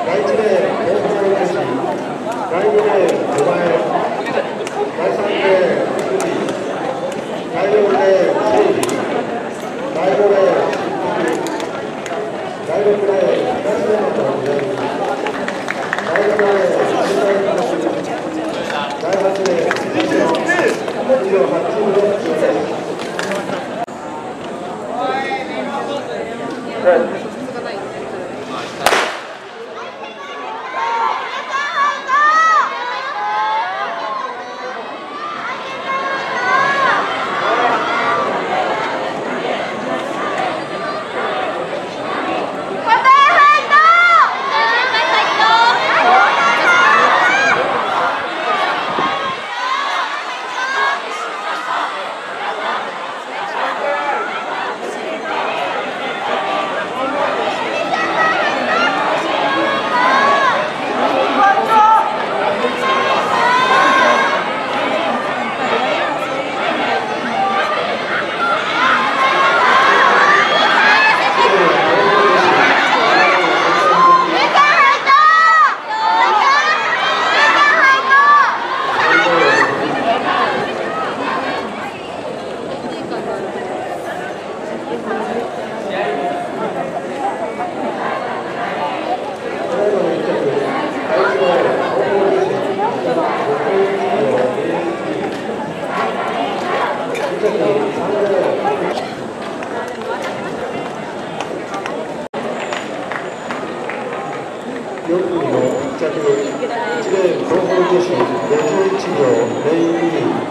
第1レーン、東方の女子、第2レーン、小林、第3レーン、福井、第4レーン、整理、第5レーン、第6レーン、東山と第7レーン、第8レーン、以上8チームの出場です。4組の1着、1レーン東方女子51秒02。